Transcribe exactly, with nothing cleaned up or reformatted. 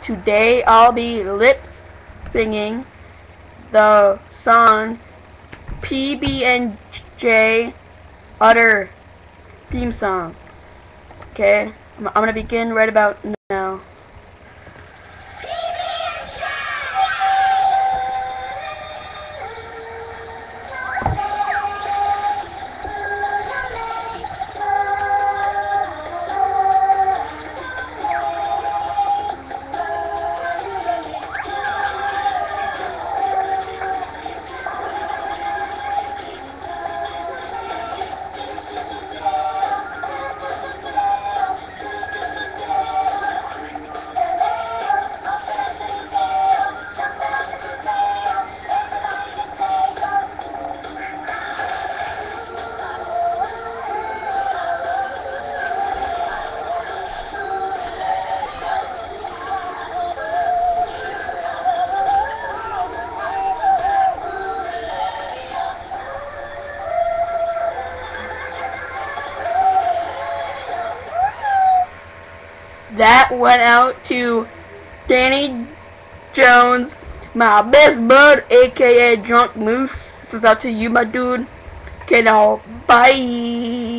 today I'll be lip singing the song P B and J Otter theme song. Okay, I'm, I'm gonna begin right about now. That went out to Danny Jones, my best bud, aka Drunk Moose. This is out to you, my dude. Okay, now, bye.